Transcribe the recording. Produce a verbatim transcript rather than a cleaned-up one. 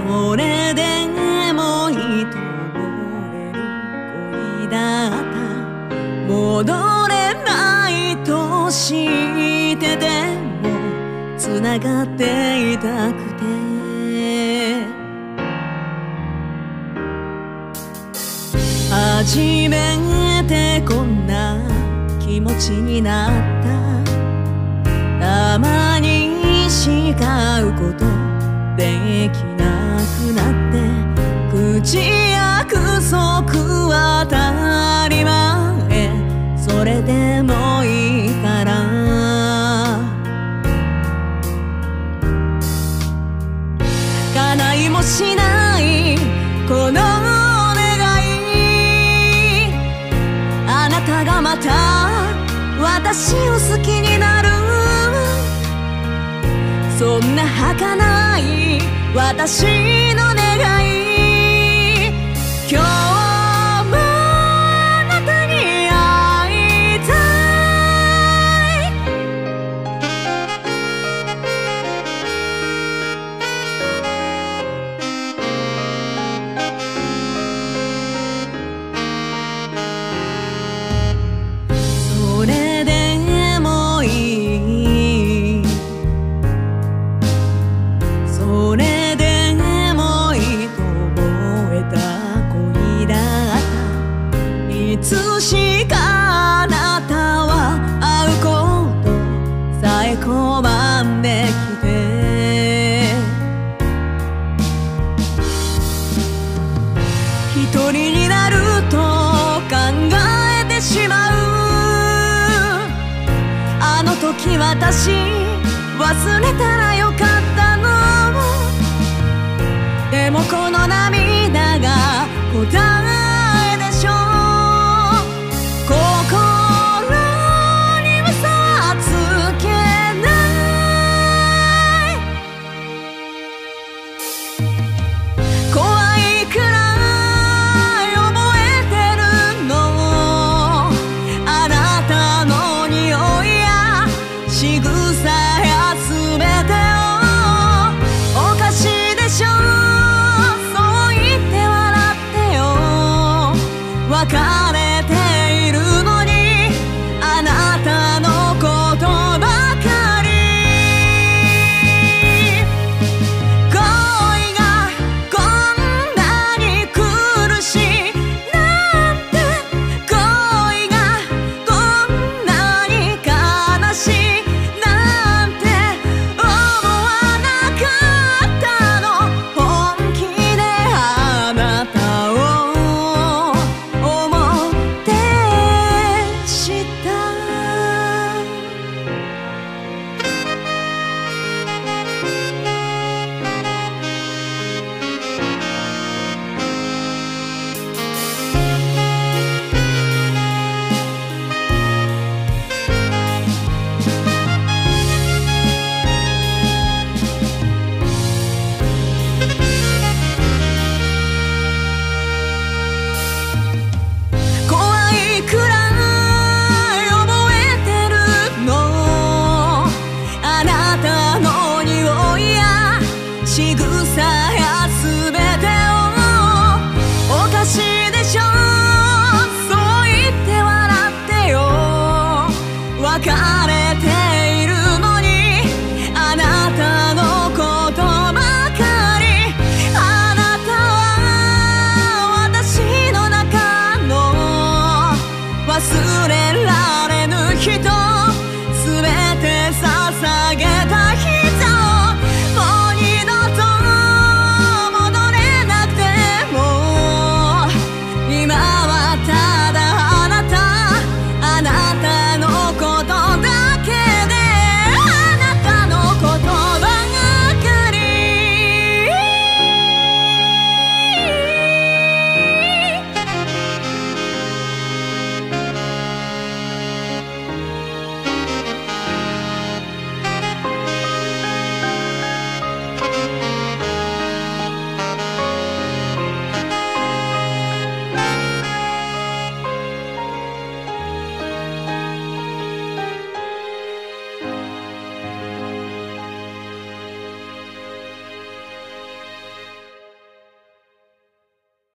それでもいいと思える恋だった。戻れないと知ってても繋がっていたくて、初めてこんな気持ちになった。たまにしか会うことできなくなって、口約束は当たり前、それでもいいから叶いもしないこの願い、あなたがまた私を好きになる、そんな儚い私の願い、今日もあなたに会いたい。それでもいい、それでもいいと思えた恋だった。いつしかあなたは会うことさえ拒んできて、一人になると考えてしまう。あの時私忘れたらよかったの。でもこの涙が答えでしょう。心に嘘はつけない。怖いくらい覚えてるの、あなたの匂いや仕草や全てを。おかしいでしょ、別れているのにあなたのことばかり。恋がこんなに苦しいなんて、恋がこんなに悲しいなんて思わなかったの。本気であなたを仕草